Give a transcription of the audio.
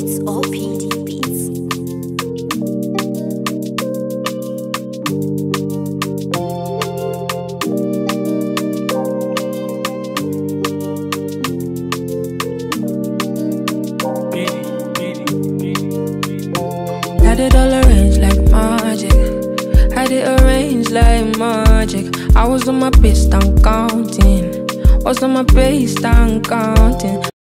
It's OPD Beats. Had it all arranged like magic. Had it arranged like magic. I was on my best and counting. Was on my best and counting.